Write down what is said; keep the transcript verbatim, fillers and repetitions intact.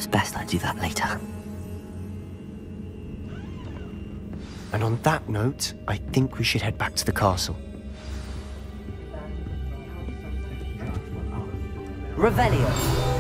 It's best I do that later. And on that note, I think we should head back to the castle. Revelio.